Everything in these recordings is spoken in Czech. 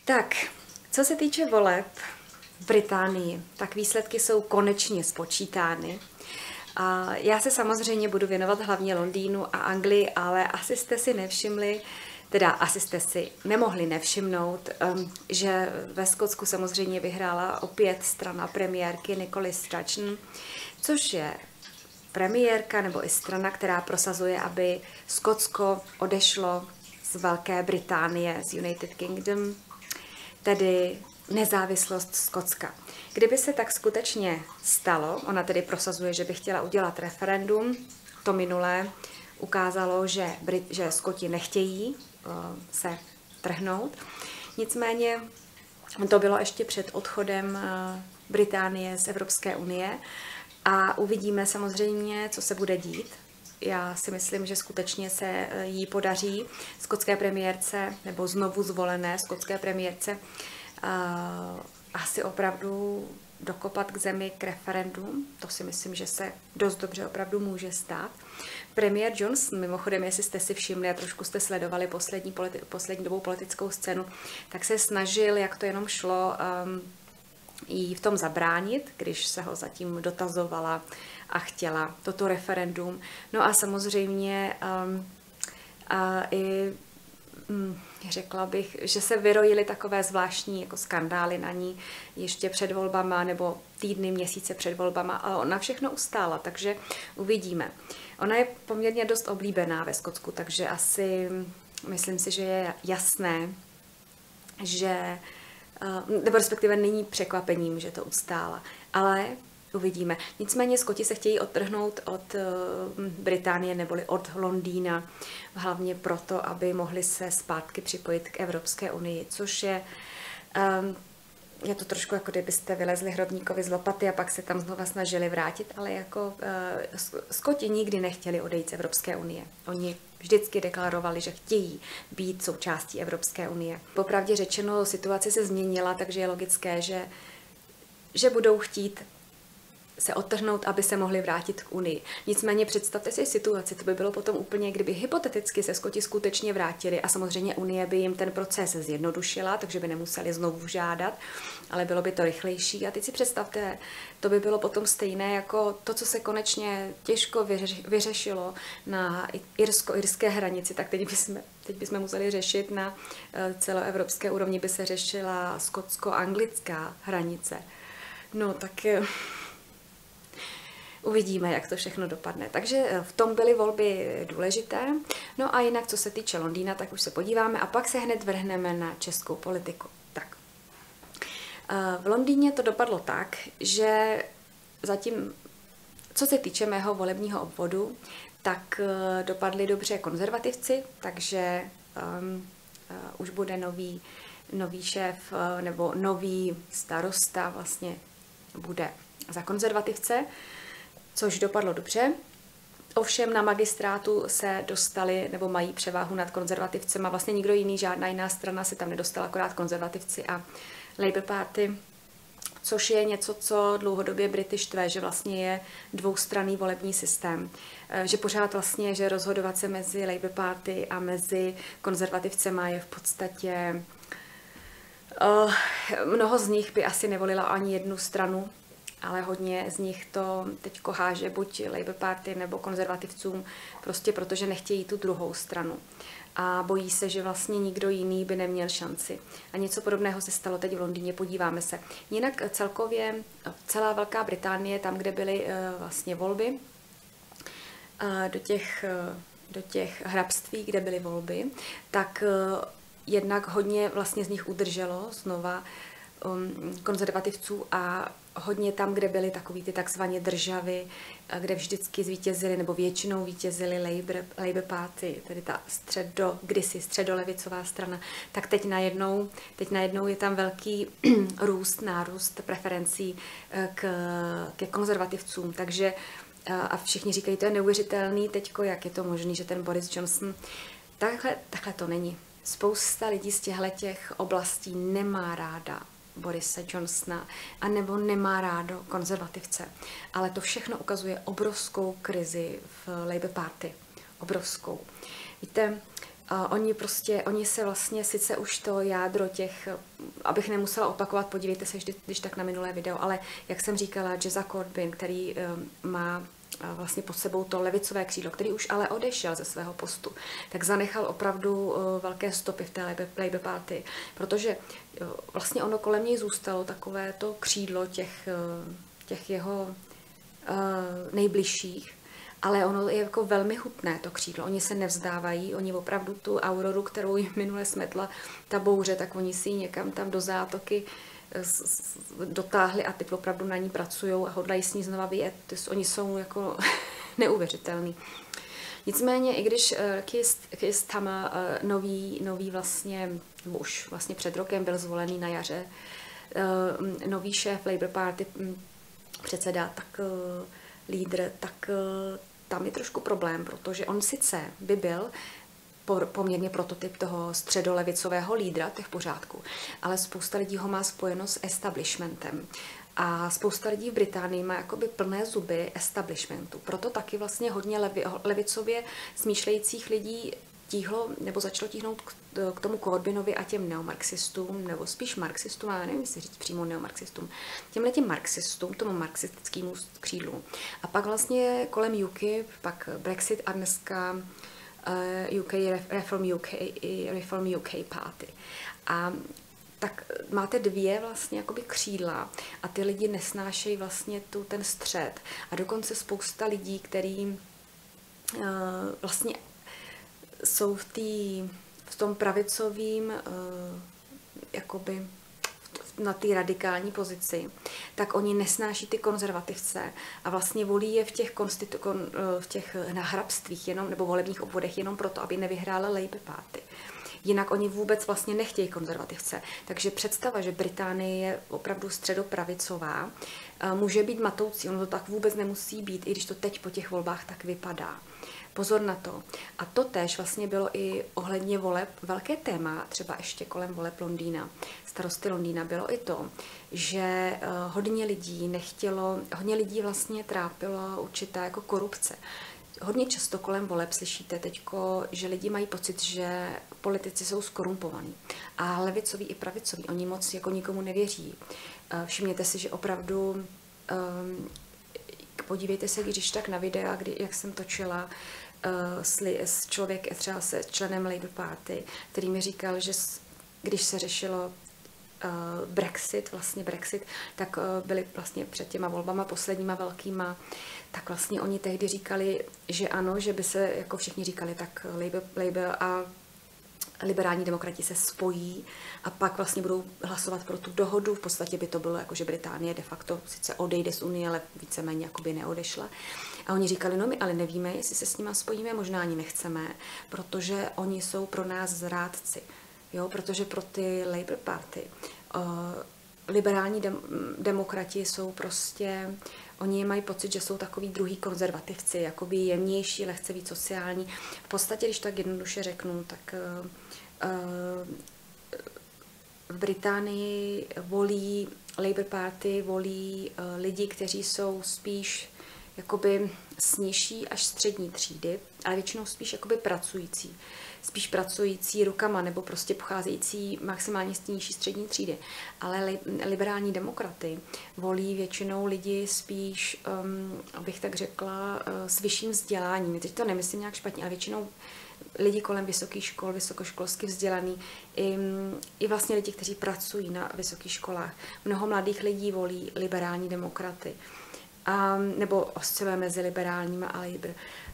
Tak, co se týče voleb v Británii, tak výsledky jsou konečně spočítány. A já se samozřejmě budu věnovat hlavně Londýnu a Anglii, ale asi jste si nevšimli, asi jste si nemohli nevšimnout, že ve Skotsku samozřejmě vyhrála opět strana premiérky Nicola Sturgeon, což je premiérka nebo i strana, která prosazuje, aby Skotsko odešlo z Velké Británie, z United Kingdom, tedy nezávislost Skotska. Kdyby se tak skutečně stalo, ona tedy prosazuje, že by chtěla udělat referendum, to minulé ukázalo, že Skoti nechtějí se trhnout. Nicméně to bylo ještě před odchodem Británie z Evropské unie a uvidíme samozřejmě, co se bude dít. Já si myslím, že skutečně se jí podaří skotské premiérce nebo znovu zvolené skotské premiérce asi opravdu dokopat k zemi k referendum. To si myslím, že se dost dobře opravdu může stát. Premiér Johnson, mimochodem, jestli jste si všimli a trošku jste sledovali poslední dobou politickou scénu, tak se snažil, jak to jenom šlo, jí v tom zabránit, když se ho zatím dotazovala a chtěla toto referendum. No a samozřejmě i řekla bych, že se vyrojily takové zvláštní jako skandály na ní ještě před volbama nebo týdny, měsíce před volbama, ale ona všechno ustála, takže uvidíme. Ona je poměrně dost oblíbená ve Skotsku, takže asi myslím si, že je jasné, že nebo respektive není překvapením, že to ustála, ale uvidíme. Nicméně Skoti se chtějí odtrhnout od Británie neboli od Londýna, hlavně proto, aby mohli se zpátky připojit k Evropské unii, což je to trošku jako kdybyste vylezli hrobníkovi z lopaty a pak se tam znova snažili vrátit, ale jako Skoti nikdy nechtěli odejít z Evropské unie. Oni vždycky deklarovali, že chtějí být součástí Evropské unie. Popravdě řečeno, situace se změnila, takže je logické, že budou chtít se odtrhnout, aby se mohli vrátit k Unii. Nicméně představte si situaci, to by bylo potom úplně, kdyby hypoteticky se Skoti skutečně vrátili a samozřejmě Unie by jim ten proces zjednodušila, takže by nemuseli znovu žádat, ale bylo by to rychlejší. A teď si představte, to by bylo potom stejné jako to, co se konečně těžko vyřešilo na irsko-irské hranici, tak teď bychom museli řešit na celoevropské úrovni, by se řešila skotsko-anglická hranice. No tak uvidíme, jak to všechno dopadne. Takže v tom byly volby důležité. No a jinak, co se týče Londýna, tak už se podíváme a pak se hned vrhneme na českou politiku. Tak. V Londýně to dopadlo tak, že zatím, co se týče mého volebního obvodu, tak dopadli dobře konzervativci, takže už bude nový šéf nebo nový starosta vlastně bude za konzervativce, což dopadlo dobře. Ovšem na magistrátu se dostali nebo mají převahu nad konzervativcem a vlastně nikdo jiný, žádná jiná strana se tam nedostala, akorát konzervativci a Labour Party, což je něco, co dlouhodobě Brity štve, že vlastně je dvoustranný volební systém. Že pořád vlastně, že rozhodovat se mezi Labour Party a mezi konzervativcema je v podstatě mnoho z nich by asi nevolila ani jednu stranu, ale hodně z nich to teď háže buď Labour Party nebo konzervativcům, prostě protože nechtějí tu druhou stranu. A bojí se, že vlastně nikdo jiný by neměl šanci. A něco podobného se stalo teď v Londýně, podíváme se. Jinak celkově celá Velká Británie, tam, kde byly vlastně volby, do těch hrabství, kde byly volby, tak jednak hodně vlastně z nich udrželo znova konzervativců a hodně tam, kde byly takový ty takzvané državy, kde vždycky zvítězili nebo většinou vítězili Labour Party, tedy ta kdysi středolevicová strana, tak teď najednou je tam velký nárůst preferencí ke konzervativcům, takže a všichni říkají, to je neuvěřitelný teďko, jak je to možné, že ten Boris Johnson, takhle to není. Spousta lidí z těch oblastí nemá ráda Borise Johnsona a nebo nemá rádo konzervativce. Ale to všechno ukazuje obrovskou krizi v Labour Party. Obrovskou. Víte, Oni se vlastně, sice už to jádro těch, abych nemusela opakovat, podívejte se když tak na minulé video, ale jak jsem říkala, Jeza Corbyn, který má vlastně pod sebou to levicové křídlo, který už ale odešel ze svého postu, tak zanechal opravdu velké stopy v té Labour Party, protože vlastně ono kolem něj zůstalo takové to křídlo těch jeho nejbližších, ale ono je jako velmi hutné to křídlo. Oni se nevzdávají, oni opravdu tu auroru, kterou jim minule smetla ta bouře, tak oni si ji někam tam do zátoky dotáhli a teď opravdu na ní pracují a hodlají s ní znova vyjet. Oni jsou jako neuvěřitelný. Nicméně, i když Keir Starmer, nový vlastně, nebo už vlastně před rokem byl zvolený na jaře, nový šéf Labour Party, předseda, tak lídr, tak tam je trošku problém, protože on sice by byl poměrně prototyp toho středolevicového lídra, to je v pořádku, ale spousta lidí ho má spojeno s establishmentem. A spousta lidí v Británii má jakoby plné zuby establishmentu. Proto taky vlastně hodně levicově smýšlejících lidí začalo tíhnout k tomu Corbynovi a těm neomarxistům, nebo spíš marxistům, ale nevím, jestli říct přímo neomarxistům, těmhletěm marxistům, tomu marxistickému křídlu. A pak vlastně kolem UKIP, pak Brexit a dneska Reform UK Party. A tak máte dvě vlastně jakoby křídla a ty lidi nesnášejí vlastně ten střed. A dokonce spousta lidí, který vlastně jsou v tom pravicovým jakoby na té radikální pozici, tak oni nesnáší ty konzervativce a vlastně volí je v těch nahrabstvích jenom, nebo volebních obvodech jenom proto, aby nevyhrála Labour Party. Jinak oni vůbec vlastně nechtějí konzervativce. Takže představa, že Británie je opravdu středopravicová, může být matoucí. Ono to tak vůbec nemusí být, i když to teď po těch volbách tak vypadá. Pozor na to. A to též vlastně bylo i ohledně voleb velké téma, třeba ještě kolem voleb Londýna, starosty Londýna, bylo i to, že hodně lidí vlastně trápilo určitá jako korupce. Hodně často kolem voleb slyšíte teďko, že lidi mají pocit, že politici jsou skorumpovaní. A levicoví i pravicoví, oni moc jako nikomu nevěří. Všimněte si, že opravdu, podívejte se, když tak na videa, jak jsem točila s člověkem, třeba se členem Labour Party, který mi říkal, že když se řešilo Brexit, tak byli vlastně před těma volbama posledníma velkýma, tak vlastně oni tehdy říkali, že ano, že by se, jako všichni říkali, tak Labour a liberální demokrati se spojí a pak vlastně budou hlasovat pro tu dohodu. V podstatě by to bylo jako, že Británie de facto sice odejde z Unie, ale víceméně jakoby neodešla. A oni říkali, no my ale nevíme, jestli se s nima spojíme, možná ani nechceme, protože oni jsou pro nás zrádci. Jo, protože pro ty Labour Party liberální demokrati jsou prostě, oni mají pocit, že jsou takový druhý konzervativci, jakoby jemnější, lehce víc sociální. V podstatě, když tak jednoduše řeknu, tak v Británii volí Labour Party, volí lidi, kteří jsou spíš jakoby z nižší až střední třídy, ale většinou spíš jakoby pracující. Spíš pracující rukama nebo prostě pocházející maximálně z nižší střední třídy. Ale liberální demokraty volí většinou lidi spíš, abych tak řekla, s vyšším vzděláním. Teď to nemyslím nějak špatně, ale většinou lidi kolem vysokých škol, vysokoškolsky vzdělaný, i vlastně lidi, kteří pracují na vysokých školách. Mnoho mladých lidí volí liberální demokraty. Nebo osciluje mezi liberálníma a Labour.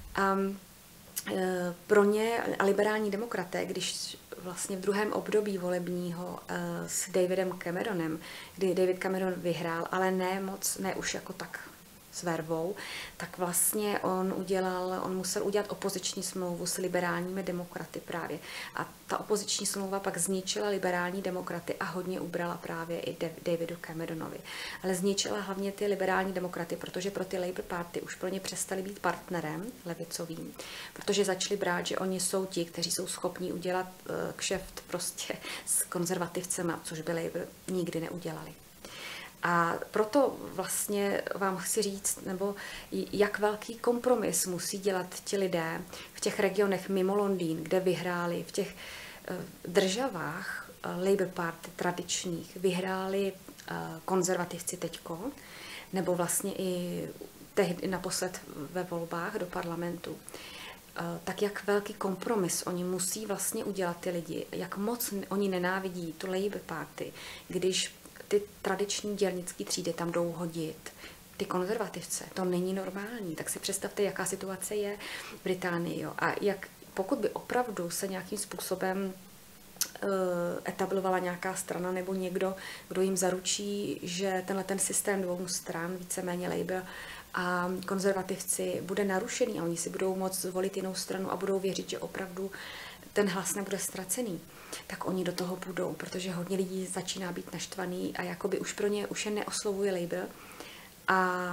Pro ně liberální demokraté, když vlastně v druhém období volebního s Davidem Cameronem, kdy David Cameron vyhrál, ale ne už jako tak s vervou, tak vlastně on musel udělat opoziční smlouvu s liberálními demokraty právě. A ta opoziční smlouva pak zničila liberální demokraty a hodně ubrala právě i Davidu Cameronovi. Ale zničila hlavně ty liberální demokraty, protože pro ty Labour Party už pro ně přestali být partnerem levicovým, protože začali brát, že oni jsou ti, kteří jsou schopní udělat kšeft prostě s konzervativcema, což by Labour nikdy neudělali. A proto vlastně vám chci říct, nebo jak velký kompromis musí dělat ti lidé v těch regionech mimo Londýn, kde vyhráli, v těch državách Labour Party tradičních, vyhráli konzervativci teďko, nebo vlastně i tehdy naposled ve volbách do parlamentu, tak jak velký kompromis oni musí vlastně udělat ty lidi, jak moc oni nenávidí tu Labour Party, když ty tradiční dělnické třídy tam jdou hodit ty konzervativce. To není normální. Tak si představte, jaká situace je v Británii. Jo. A jak, pokud by opravdu se nějakým způsobem etablovala nějaká strana nebo někdo, kdo jim zaručí, že ten systém dvou stran, víceméně Labour a konzervativci, bude narušený a oni si budou moct zvolit jinou stranu a budou věřit, že opravdu ten hlas nebude ztracený, tak oni do toho budou, protože hodně lidí začíná být naštvaný a jakoby už pro ně už je neoslovuje Labour a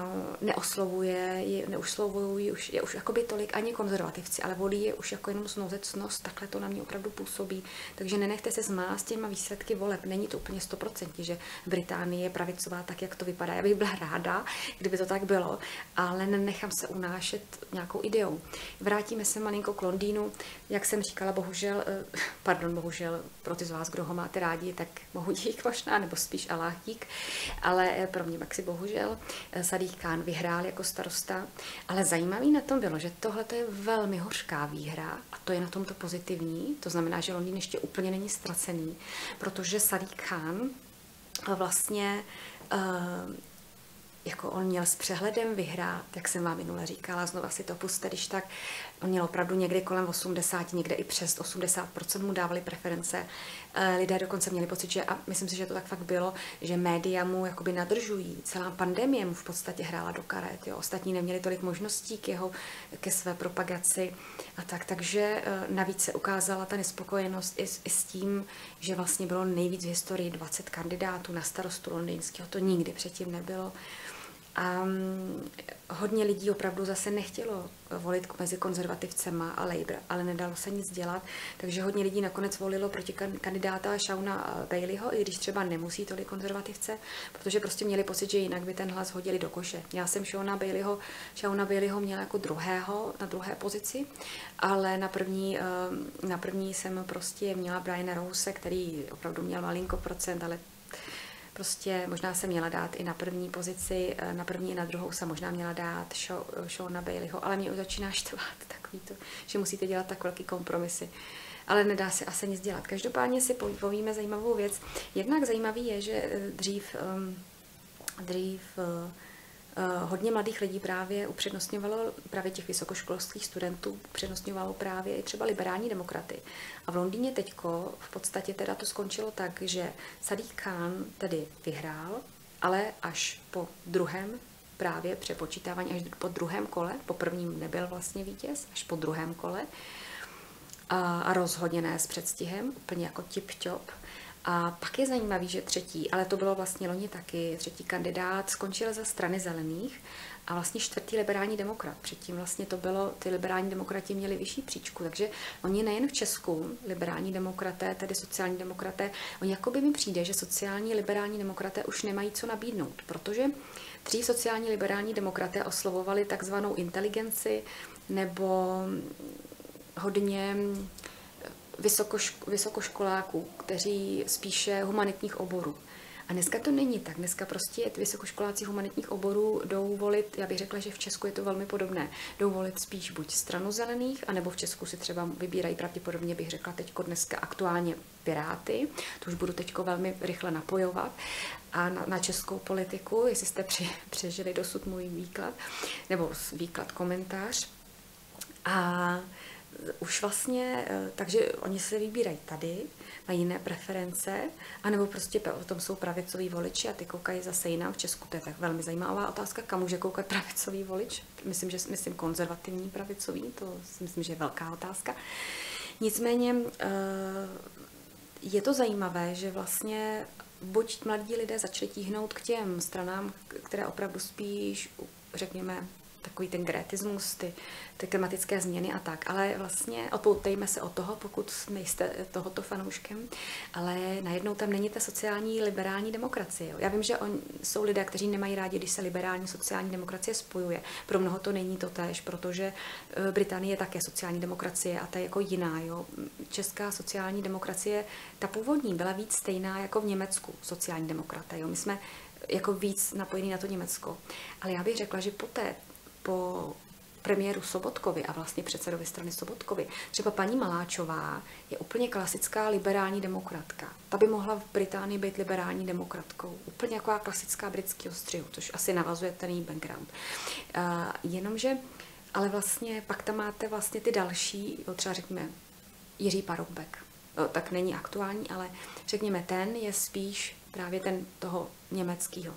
neoslovují už jakoby tolik ani konzervativci, ale volí je už jako jenom znouzecnost, takhle to na mě opravdu působí. Takže nenechte se zmást těma výsledky voleb. Není to úplně 100%, že Británie je pravicová tak, jak to vypadá. Já bych byla ráda, kdyby to tak bylo, ale nenechám se unášet nějakou ideou. Vrátíme se malinko k Londýnu. Jak jsem říkala, bohužel, pro ty z vás, kdo ho máte rádi, tak mohu dík možná, nebo spíš Allah dík, ale pro mě maxi bohužel. Sadiq Khan vyhrál jako starosta, ale zajímavý na tom bylo, že tohle je velmi hořká výhra a to je na tomto pozitivní, to znamená, že Londýn ještě úplně není ztracený, protože Sadiq Khan vlastně jako on měl s přehledem vyhrát, jak jsem vám minule říkala, znova si to puste, když tak, on měl opravdu někde kolem 80, někde i přes 80% mu dávali preference. Lidé dokonce měli pocit, že, a myslím si, že to tak fakt bylo, že média mu jakoby nadržují. Celá pandemie mu v podstatě hrála do karet. Jo. Ostatní neměli tolik možností ke své propagaci a tak. Takže navíc se ukázala ta nespokojenost i s tím, že vlastně bylo nejvíc v historii 20 kandidátů na starostu londýnského. To nikdy předtím nebylo. A hodně lidí opravdu zase nechtělo volit mezi konzervativcema a Labour, ale nedalo se nic dělat, takže hodně lidí nakonec volilo proti kandidáta Seana Baileyho, i když třeba nemusí tolik konzervativce, protože prostě měli pocit, že jinak by ten hlas hodili do koše. Já jsem Seana Baileyho měla jako druhého, na druhé pozici, ale na první jsem prostě měla Briana Rose, který opravdu měl malinko procent, ale prostě možná se měla dát i na první pozici, na první i na druhou se možná měla dát Seana Baileyho, ale mě už začíná štvát takový to, že musíte dělat tak velký kompromisy. Ale nedá se asi nic dělat. Každopádně si povíme zajímavou věc. Jednak zajímavý je, že dřív hodně mladých lidí právě upřednostňovalo, právě těch vysokoškolských studentů upřednostňovalo právě i třeba liberální demokraty. A v Londýně teďko v podstatě teda to skončilo tak, že Sadiq Khan tedy vyhrál, ale až po druhém právě přepočítávání, až po druhém kole, po prvním nebyl vlastně vítěz, až po druhém kole a rozhodně ne s předstihem, úplně jako tip-top. A pak je zajímavý, že třetí, ale to bylo vlastně loni taky, třetí kandidát skončil za strany zelených a vlastně čtvrtý liberální demokrat. Předtím vlastně to bylo, ty liberální demokrati měli vyšší příčku, takže oni nejen v Česku, liberální demokraté, tedy sociální demokraté, oni jakoby mi přijde, že sociální liberální demokraté už nemají co nabídnout, protože dřív sociální liberální demokraté oslovovali takzvanou inteligenci nebo hodně vysokoškoláků, kteří spíše humanitních oborů. A dneska to není tak. Dneska prostě vysokoškoláci humanitních oborů jdou volit, já bych řekla, že v Česku je to velmi podobné, jdou volit spíš buď stranu zelených, anebo v Česku si třeba vybírají pravděpodobně, bych řekla teďko dneska aktuálně Piráty, to už budu teďko velmi rychle napojovat, a na českou politiku, jestli jste přežili dosud můj výklad, nebo výklad komentář. A už vlastně, takže oni se vybírají tady, mají jiné preference, anebo prostě potom jsou pravicoví voliči a ty koukají zase jinam. V Česku to je tak velmi zajímavá otázka, kam může koukat pravicový volič. Myslím konzervativní pravicový, to si myslím, že je velká otázka. Nicméně je to zajímavé, že vlastně buď mladí lidé začali tíhnout k těm stranám, které opravdu spíš, řekněme, takový ten gretismus, ty klimatické změny a tak. Ale vlastně odpoutejme se od toho, pokud nejste tohoto fanouškem, ale najednou tam není ta sociální liberální demokracie. Jo. Já vím, že jsou lidé, kteří nemají rádi, když se liberální sociální demokracie spojuje. Pro mnoho to není to též, protože Británie je také sociální demokracie a ta je jako jiná. Jo. Česká sociální demokracie, ta původní, byla víc stejná jako v Německu sociální demokraté. Jo. My jsme jako víc napojení na to Německo. Ale já bych řekla, že po premiéru Sobotkovi a vlastně předsedovi strany Sobotkovi, třeba paní Maláčová je úplně klasická liberální demokratka. Ta by mohla v Británii být liberální demokratkou. Úplně jako klasická britského střihu, což asi navazuje ten její background. Jenomže, ale vlastně pak tam máte vlastně ty další, třeba řekněme Jiří Paroubek. Tak není aktuální, ale řekněme, ten je spíš právě ten toho německého,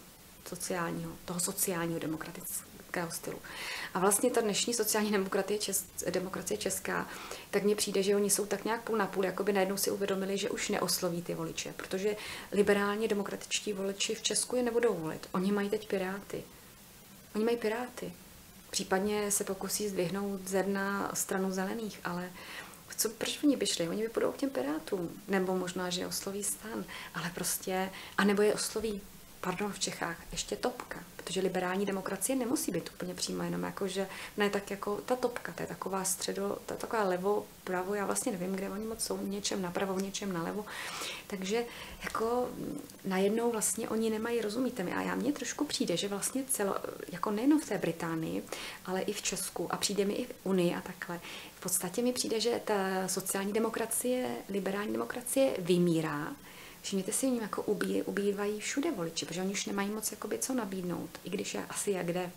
sociálního demokratického stylu. A vlastně ta dnešní sociální demokracie česká, tak mně přijde, že oni jsou tak nějak půl na půl, jakoby najednou si uvědomili, že už neosloví ty voliče, protože liberálně demokratičtí voliči v Česku je nebudou volit. Oni mají teď Piráty. Oni mají Piráty. Případně se pokusí zdvihnout na stranu zelených, ale proč oni by šli? Oni by půjdou k těm Pirátům. Nebo možná, že osloví STAN. Ale prostě, anebo je osloví, v Čechách, ještě topka. Protože liberální demokracie nemusí být úplně přímo jenom jako, že ne tak jako ta topka, to je taková taková levo, pravo, já vlastně nevím, kde oni moc jsou, něčem napravo, něčem nalevo. Takže jako najednou vlastně oni nemají, rozumíte mi, a já mně trošku přijde, že vlastně jako nejenom v té Británii, ale i v Česku a přijde mi i v Unii a takhle. V podstatě mi přijde, že ta sociální demokracie, liberální demokracie vymírá. Všimněte si, oni jako ubývají všude voliči, protože oni už nemají moc jakoby co nabídnout, i když je asi jak kde.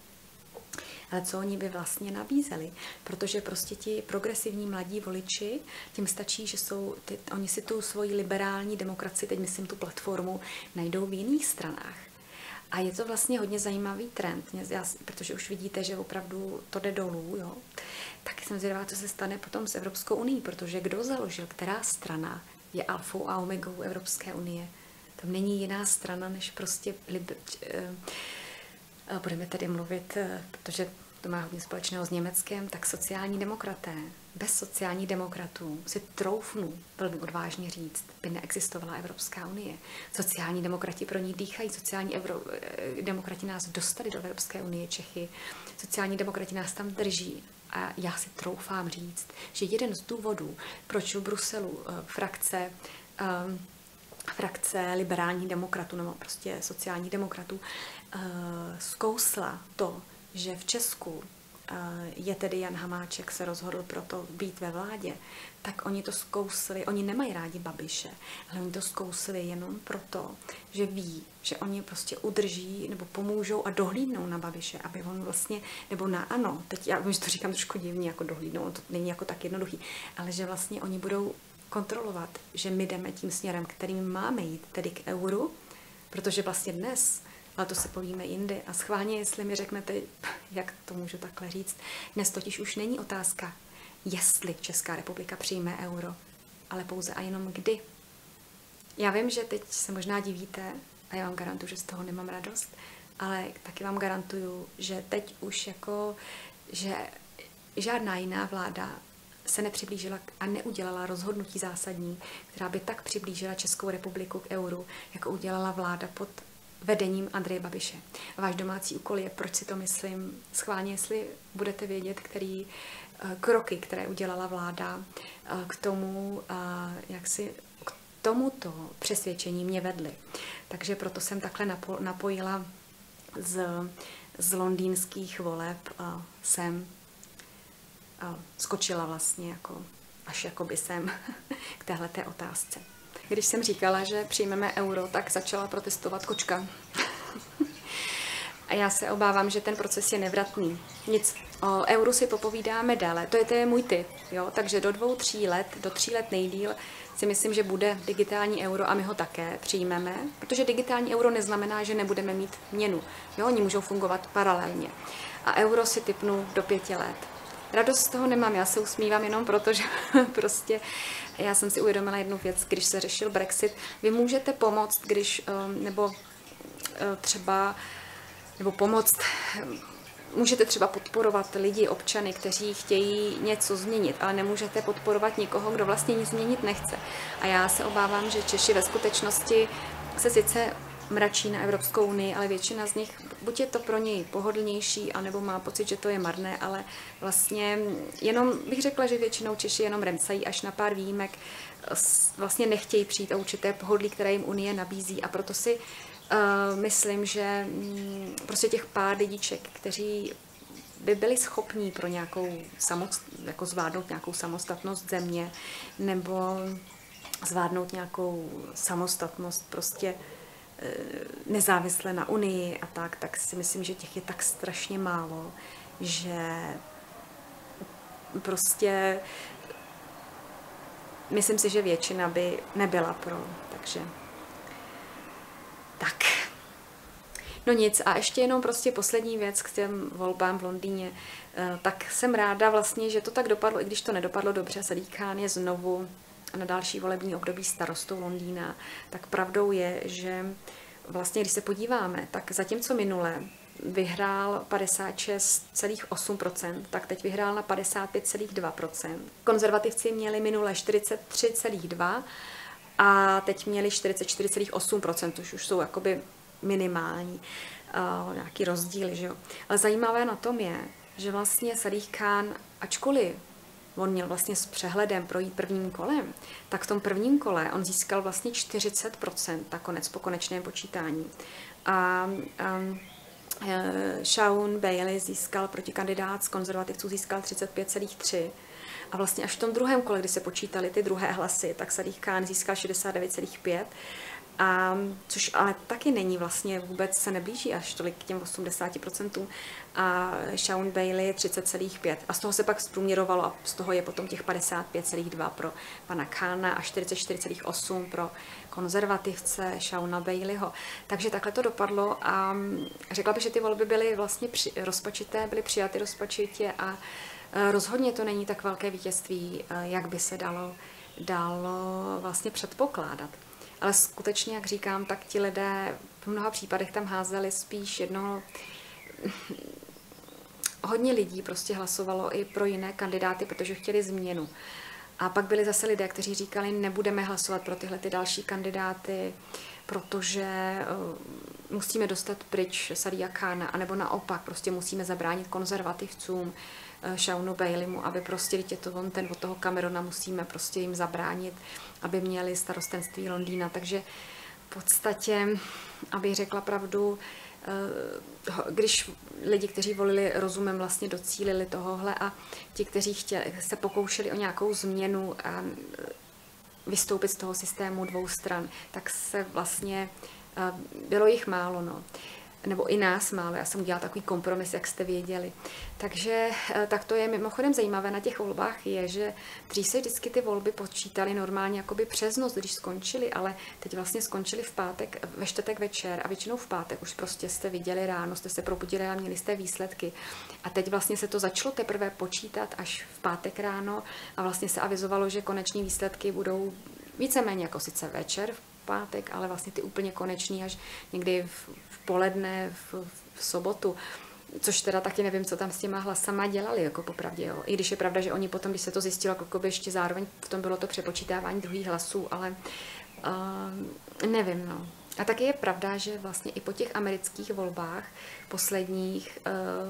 Ale co oni by vlastně nabízeli? Protože prostě ti progresivní mladí voliči, tím stačí, že oni si tu svoji liberální demokracii, teď myslím tu platformu, najdou v jiných stranách. A je to vlastně hodně zajímavý trend, protože už vidíte, že opravdu to jde dolů, jo? Tak jsem zvědavá, co se stane potom s Evropskou unií, protože kdo založil, která strana je alfou a omegou Evropské unie. Tam není jiná strana, než prostě budeme tady mluvit, protože to má hodně společného s Německem, tak sociální demokraté. Bez sociálních demokratů si troufnu velmi odvážně říct, by neexistovala Evropská unie. Sociální demokrati pro ní dýchají, demokrati nás dostali do Evropské unie, Čechy, sociální demokrati nás tam drží. A já si troufám říct, že jeden z důvodů, proč v Bruselu frakce liberální demokratů nebo prostě sociální demokratů zkousla to, že v Česku je tedy Jan Hamáček se rozhodl proto být ve vládě, tak oni to zkousli, oni nemají rádi Babiše, ale oni to zkousli jenom proto, že ví, že oni prostě udrží nebo pomůžou a dohlídnou na Babiše, aby on vlastně, nebo na ANO, teď já vím, že to říkám trošku divně, jako dohlídnou, to není jako tak jednoduchý, ale že vlastně oni budou kontrolovat, že my jdeme tím směrem, kterým máme jít, tedy k euru, protože vlastně dnes, ale to se povíme jindy a schválně, jestli mi řeknete, jak to můžu takhle říct, dnes totiž už není otázka, jestli Česká republika přijme euro, ale pouze a jenom kdy. Já vím, že teď se možná divíte a já vám garantuju, že z toho nemám radost, ale taky vám garantuju, že teď už jako, že žádná jiná vláda se nepřiblížila a neudělala rozhodnutí zásadní, která by tak přiblížila Českou republiku k euru, jako udělala vláda pod vedením Andreje Babiše. A váš domácí úkol je, proč si to myslím, schválně, jestli budete vědět, který kroky, které udělala vláda k tomu, k tomuto přesvědčení mě vedly. Takže proto jsem takhle napojila z londýnských voleb jsem skočila vlastně až jakoby jsem k téhleté otázce. Když jsem říkala, že přijmeme euro, tak začala protestovat kočka. A já se obávám, že ten proces je nevratný. Nic, o euru si popovídáme déle, to je můj tip, jo? Takže do 2-3 let, do 3 let nejdýl si myslím, že bude digitální euro a my ho také přijmeme, protože digitální euro neznamená, že nebudeme mít měnu. Jo? Oni můžou fungovat paralelně. A euro si tipnu do 5 let. Radost z toho nemám, já se usmívám jenom proto, že prostě já jsem si uvědomila jednu věc, když se řešil Brexit. Vy můžete pomoct, nebo pomoct můžete třeba podporovat lidi, občany, kteří chtějí něco změnit, ale nemůžete podporovat nikoho, kdo vlastně nic změnit nechce. A já se obávám, že Češi ve skutečnosti se sice mračí na Evropskou unii, ale většina z nich, buď je to pro něj pohodlnější, anebo má pocit, že to je marné, ale vlastně jenom bych řekla, že většinou Češi jenom remcají, až na pár výjimek vlastně nechtějí přijít o určité pohodlí, které jim Unie nabízí, a proto si myslím, že prostě těch pár lidiček, kteří by byli schopní pro nějakou jako zvládnout nějakou samostatnost země nebo zvládnout nějakou samostatnost prostě nezávisle na Unii a tak si myslím, že těch je tak strašně málo, že prostě myslím si, že většina by nebyla pro, takže tak. No nic, a ještě jenom prostě poslední věc k těm volbám v Londýně. Tak jsem ráda vlastně, že to tak dopadlo, i když to nedopadlo dobře. Sadiq Khan je znovu na další volební období starostou Londýna. Tak pravdou je, že vlastně, když se podíváme, tak zatímco minule vyhrál 56,8%, tak teď vyhrál na 55,2%. Konzervativci měli minule 43,2% a teď měli 44,8%, už jsou jakoby minimální nějaký rozdíly, že jo. Ale zajímavé na tom je, že vlastně Sadiq Khan, ačkoliv on měl vlastně s přehledem projít prvním kolem, tak v tom prvním kole on získal vlastně 40% nakonec po konečném počítání. A Sean Bailey získal protikandidát z konzervativců získal 35,3%. A vlastně až v tom druhém kole, kdy se počítali ty druhé hlasy, tak Sadiq Khan získal 69,5%. A což ale taky není vlastně, vůbec se neblíží až tolik k těm 80%. A Sean Bailey 30,5%. A z toho se pak zprůměrovalo a z toho je potom těch 55,2% pro pana Khana a 44,8% pro konzervativce Seana Baileyho. Takže takhle to dopadlo a řekla bych, že ty volby byly vlastně rozpačité, byly přijaty rozpačitě a rozhodně to není tak velké vítězství, jak by se dalo vlastně předpokládat. Ale skutečně, jak říkám, tak ti lidé v mnoha případech tam házeli spíš jednoho. Hodně lidí prostě hlasovalo i pro jiné kandidáty, protože chtěli změnu. A pak byli zase lidé, kteří říkali, nebudeme hlasovat pro tyhle ty další kandidáty, protože musíme dostat pryč Sadiqa Khana, anebo naopak, prostě musíme zabránit konzervativcům, Seanu Baileymu, aby prostě ten od toho Camerona musíme prostě jim zabránit, aby měli starostenství Londýna. Takže v podstatě, abych řekla pravdu, když lidi, kteří volili rozumem, vlastně docílili tohohle a ti, kteří se pokoušeli o nějakou změnu a vystoupit z toho systému dvou stran, tak se vlastně bylo jich málo, no. Nebo i nás málo, já jsem udělala takový kompromis, jak jste věděli. Takže tak to je mimochodem zajímavé na těch volbách je, že dřív se vždycky ty volby počítaly normálně jakoby přes noc, když skončily, ale teď vlastně skončily v pátek, ve čtvrtek večer a většinou v pátek už prostě jste viděli ráno, jste se probudili a měli jste výsledky. A teď vlastně se to začalo teprve počítat až v pátek ráno a vlastně se avizovalo, že koneční výsledky budou víceméně jako sice večer, pátek, ale vlastně ty úplně koneční až někdy v poledne, v sobotu, což teda taky nevím, co tam s těma hlasama dělali, jako popravdě, jo. I když je pravda, že oni potom, když se to zjistilo, jako by ještě zároveň v tom bylo to přepočítávání druhých hlasů, ale nevím, no. A taky je pravda, že vlastně i po těch amerických volbách posledních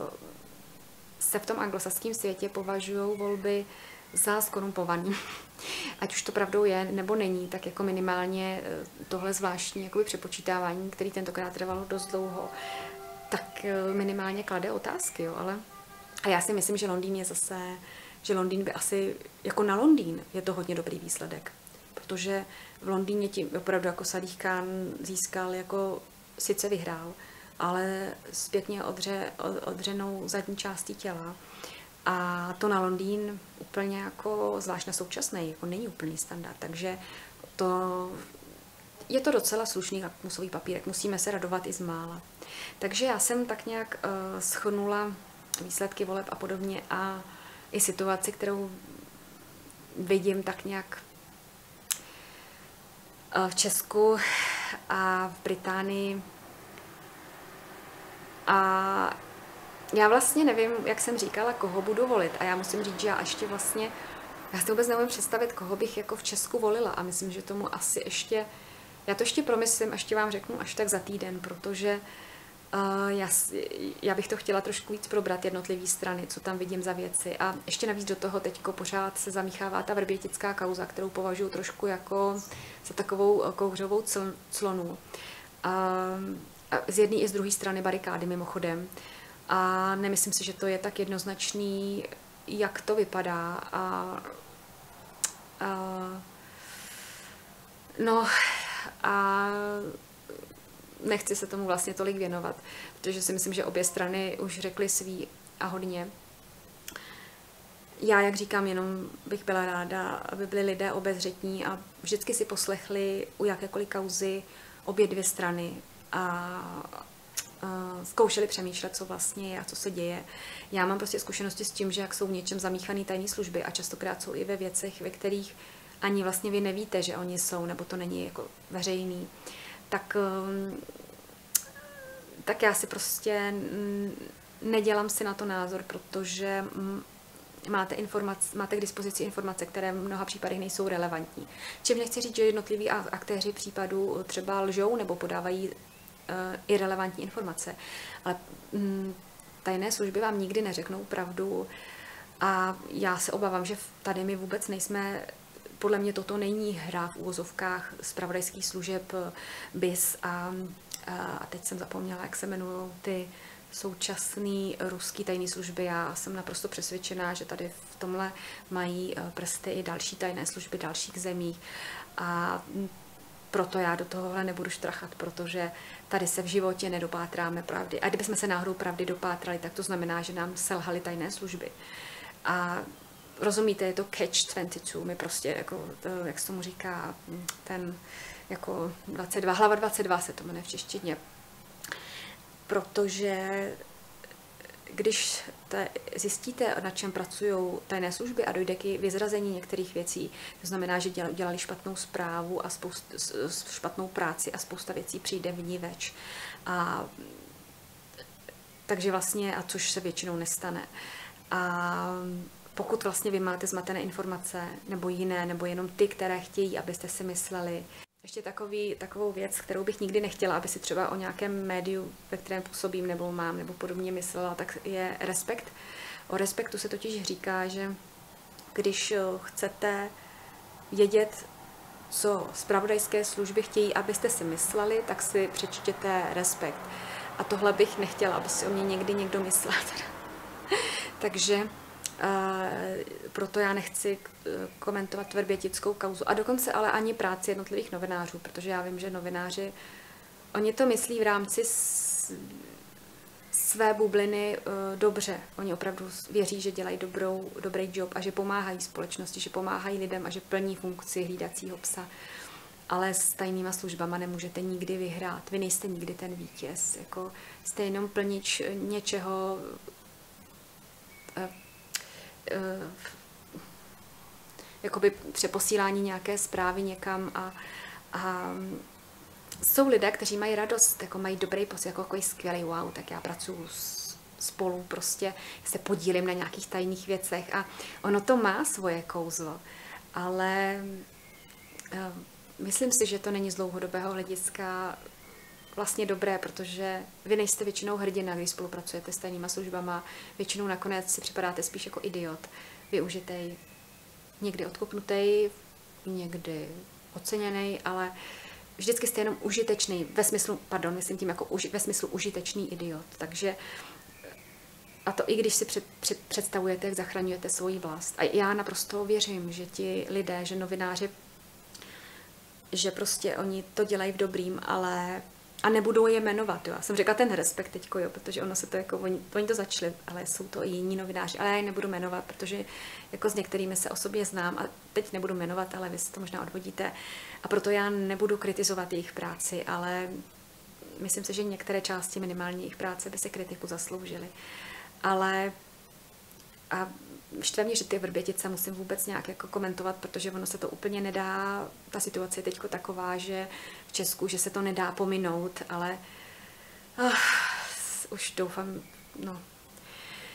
se v tom anglosaském světě považují volby za skorumpovaný. Ať už to pravdou je nebo není, tak jako minimálně tohle zvláštní jakoby přepočítávání, který tentokrát trvalo dost dlouho, tak minimálně klade otázky, jo, ale a já si myslím, že Londýn je zase, že Londýn by asi, jako na Londýn je to hodně dobrý výsledek, protože v Londýně tím opravdu jako Sadiq Khan získal, jako sice vyhrál, ale zpětně odřenou zadní částí těla. A to na Londýn úplně jako, zvlášť na současný, jako není úplný standard, takže je to docela slušný lakmusový papírek, musíme se radovat i z mála. Takže já jsem tak nějak shrnula výsledky voleb a podobně a i situaci, kterou vidím tak nějak v Česku a v Británii a Já vlastně nevím, jak jsem říkala, koho budu volit. A já musím říct, že já ještě vlastně, já si vůbec nevím představit, koho bych jako v Česku volila. A myslím, že tomu asi ještě, já to ještě promyslím, ještě vám řeknu až tak za týden, protože já bych to chtěla trošku víc probrat jednotlivé strany, co tam vidím za věci. A ještě navíc do toho teďko pořád se zamíchává ta vrbětická kauza, kterou považuji trošku jako za takovou kouřovou clonu. A z jedné i z druhé strany barikády mimochodem. A nemyslím si, že to je tak jednoznačný, jak to vypadá. A nechci se tomu vlastně tolik věnovat, protože si myslím, že obě strany už řekly svý a hodně. Já, jak říkám, jenom bych byla ráda, aby byli lidé obezřetní a vždycky si poslechli u jakékoliv kauzy obě dvě strany a zkoušeli přemýšlet, co vlastně je a co se děje. Já mám prostě zkušenosti s tím, že jak jsou v něčem zamíchané tajné služby a častokrát jsou i ve věcech, ve kterých ani vlastně vy nevíte, že oni jsou, nebo to není jako veřejný, tak já si prostě nedělám si na to názor, protože máte k dispozici informace, které v mnoha případech nejsou relevantní. Čím nechci říct, že jednotliví aktéři případů třeba lžou nebo podávají irelevantní informace, ale tajné služby vám nikdy neřeknou pravdu a já se obávám, že tady my vůbec nejsme, podle mě toto není hra v úvozovkách zpravodajských služeb BIS a teď jsem zapomněla, jak se jmenují ty současné ruské tajné služby. Já jsem naprosto přesvědčená, že tady v tomhle mají prsty i další tajné služby dalších zemí a proto já do tohohle nebudu štrachat, protože tady se v životě nedopátráme pravdy. A kdybychom se náhodou pravdy dopátrali, tak to znamená, že nám selhaly tajné služby. A rozumíte, je to catch-22, my prostě, jako, jak se tomu říká, ten jako 22, hlava 22 se to jmenuje v češtině. Protože když zjistíte, na čem pracují tajné služby a dojde k vyzrazení některých věcí, to znamená, že dělali špatnou správu a špatnou práci a spousta věcí přijde v ní več. Takže vlastně, a což se většinou nestane. A pokud vlastně vy máte zmatené informace, nebo jiné, nebo jenom ty, které chtějí, abyste si mysleli. Ještě takovou věc, kterou bych nikdy nechtěla, aby si třeba o nějakém médiu, ve kterém působím, nebo mám, nebo podobně myslela, tak je respekt. O respektu se totiž říká, že když chcete vědět, co zpravodajské služby chtějí, abyste si mysleli, tak si přečtěte Respekt. A tohle bych nechtěla, aby si o mě někdy někdo myslel. Takže proto já nechci komentovat vrbětickou kauzu a dokonce ale ani práci jednotlivých novinářů, protože já vím, že novináři, oni to myslí v rámci své bubliny dobře. Oni opravdu věří, že dělají dobrý job a že pomáhají společnosti, že pomáhají lidem a že plní funkci hlídacího psa. Ale s tajnýma službama nemůžete nikdy vyhrát. Vy nejste nikdy ten vítěz. Jako jste jenom plnič něčeho, jakoby přeposílání nějaké zprávy někam a jsou lidé, kteří mají radost, jako mají dobrý pocit, jako skvělý, wow, tak já pracuji spolu, prostě se podílím na nějakých tajných věcech a ono to má svoje kouzlo, ale myslím si, že to není z dlouhodobého hlediska vlastně dobré, protože vy nejste většinou hrdina, když spolupracujete s tajnýma službama, většinou nakonec si připadáte spíš jako idiot, využitej, někdy odkopnutej, někdy oceněný, ale vždycky jste jenom užitečný, myslím tím jako ve smyslu užitečný idiot, takže a to i když si představujete, jak zachraňujete svoji vlast. A já naprosto věřím, že ti lidé, že novináři, že prostě oni to dělají v dobrým, ale a nebudou je jmenovat, jo. Já jsem řekla ten Respekt teďko, jo, protože ono se to jako, oni to začali, ale jsou to i jiní novináři, ale já je nebudu jmenovat, protože jako s některými se osobně znám a teď nebudu jmenovat, ale vy si to možná odvodíte a proto já nebudu kritizovat jejich práci, ale myslím si, že některé části minimálně jejich práce by se kritiku zasloužily. Ale a štve mě, že ty Vrbětice musím vůbec nějak jako komentovat, protože ono se to úplně nedá, ta situace je teďko taková, že v Česku, že se to nedá pominout, ale už doufám, no,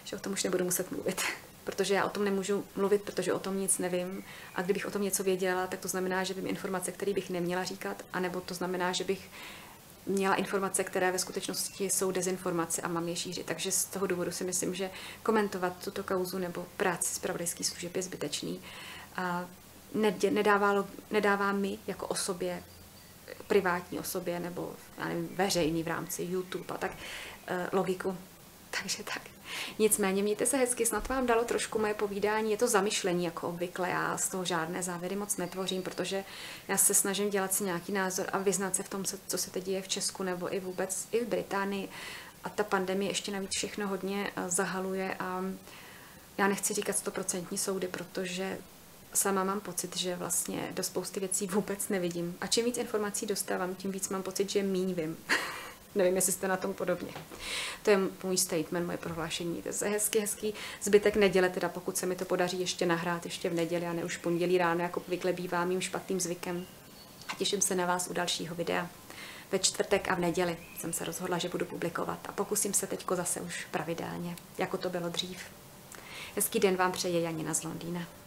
že o tom už nebudu muset mluvit. Protože já o tom nemůžu mluvit, protože o tom nic nevím. A kdybych o tom něco věděla, tak to znamená, že vím informace, které bych neměla říkat, anebo to znamená, že bych měla informace, které ve skutečnosti jsou dezinformace a mám je šířit. Takže z toho důvodu si myslím, že komentovat tuto kauzu nebo práci zpravodajských služeb je zbytečný. A nedává mi jako osobě, privátní osobě nebo já nevím, veřejný v rámci YouTube a tak logiku. Takže tak. Nicméně mějte se hezky, snad vám dalo trošku moje povídání, je to zamyšlení jako obvykle, já z toho žádné závěry moc netvořím, protože já se snažím dělat si nějaký názor a vyznat se v tom, co se teď děje v Česku nebo i vůbec i v Británii a ta pandemie ještě navíc všechno hodně zahaluje a já nechci říkat 100% soudy, protože sama mám pocit, že vlastně do spousty věcí vůbec nevidím a čím víc informací dostávám, tím víc mám pocit, že míň vím. Nevím, jestli jste na tom podobně. To je můj statement, moje prohlášení. To je hezký zbytek neděle, teda pokud se mi to podaří ještě nahrát, ještě v neděli a ne už pondělí ráno, jako obvykle bývá mým špatným zvykem. A těším se na vás u dalšího videa. Ve čtvrtek a v neděli jsem se rozhodla, že budu publikovat a pokusím se teďko zase už pravidelně, jako to bylo dřív. Hezký den vám přeje Janina z Londýna.